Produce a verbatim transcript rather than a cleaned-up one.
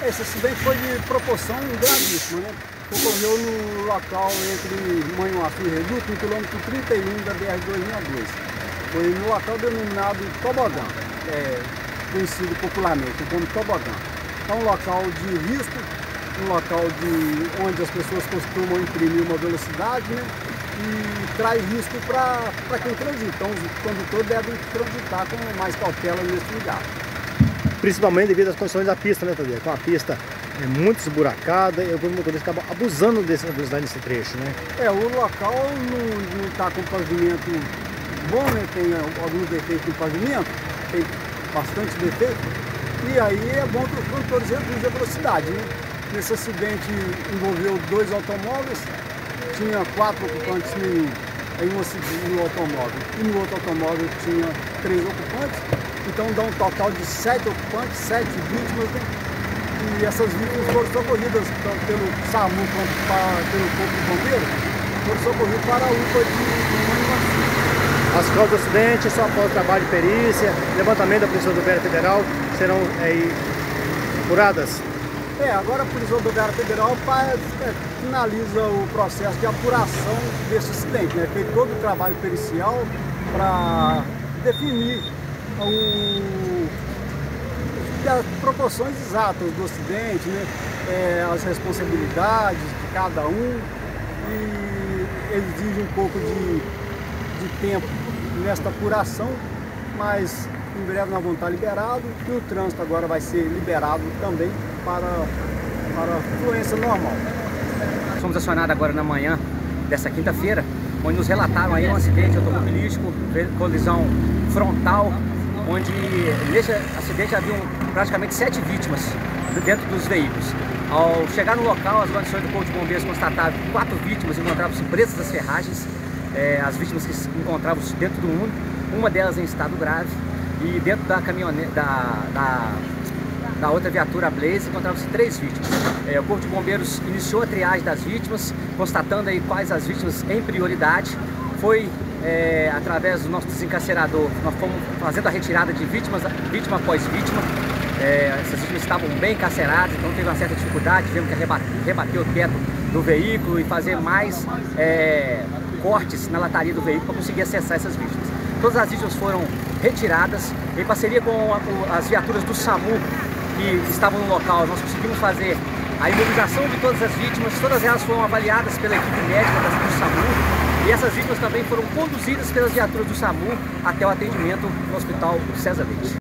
Esse acidente foi de proporção gravíssima, né? Ocorreu no local entre Manhuaçu e Reduto, no quilômetro trinta e um da B R duzentos e sessenta e dois. Foi no local denominado Tobogã, é, conhecido popularmente como Tobogã. É um local de risco, um local de, onde as pessoas costumam imprimir uma velocidade, né? E traz risco para quem transita. Então os condutores devem transitar com mais cautela nesse lugar. Principalmente devido às condições da pista, né, Tadeu? Com a pista é muito esburacada e alguns motoristas acabam abusando dessa velocidade nesse trecho, né? É, o local não está com pavimento bom, né? Tem alguns defeitos no pavimento, tem bastante defeito. E aí é bom que os condutores reduzam a velocidade, né? Nesse acidente envolveu dois automóveis, tinha quatro ocupantes em, em um no automóvel e no outro automóvel tinha três ocupantes. Então dá um total de sete ocupantes, sete vítimas, né? E essas vítimas foram socorridas tanto pelo SAMU quanto para, pelo Corpo de Bombeiros, foram socorridas para a U P A de Manhuaçu. As causas do acidente, só após o trabalho de perícia, levantamento da Polícia Rodoviária Federal, serão é, apuradas? É, agora a Polícia Rodoviária Federal faz, é, finaliza o processo de apuração desse acidente, né? Feito todo o trabalho pericial para definir O, as proporções exatas do acidente, né? É, as responsabilidades de cada um, e exige um pouco de, de tempo nesta apuração, mas em breve nós vamos estar liberados e o trânsito agora vai ser liberado também para, para a fluência normal. Fomos acionados agora na manhã dessa quinta-feira, onde nos relataram aí um acidente automobilístico, colisão frontal, onde nesse acidente haviam praticamente sete vítimas dentro dos veículos. Ao chegar no local, as guarnições do Corpo de Bombeiros constataram que quatro vítimas encontravam-se presas às ferragens, é, as vítimas que se encontravam-se dentro do Uno, uma delas em estado grave, e dentro da caminhonete, da, da, da outra viatura, a Blaze, encontravam-se três vítimas. É, o Corpo de Bombeiros iniciou a triagem das vítimas, constatando aí quais as vítimas em prioridade. Foi É, através do nosso desencarcerador, nós fomos fazendo a retirada de vítimas, vítima após vítima. É, essas vítimas estavam bem encarceradas, então teve uma certa dificuldade, tivemos que rebater, rebater o teto do veículo e fazer mais é, cortes na lataria do veículo para conseguir acessar essas vítimas. Todas as vítimas foram retiradas em parceria com a, as viaturas do SAMU que estavam no local. Nós conseguimos fazer a imobilização de todas as vítimas, todas elas foram avaliadas pela equipe médica do SAMU. E essas vítimas também foram conduzidas pelas viaturas do SAMU até o atendimento no Hospital César Leite.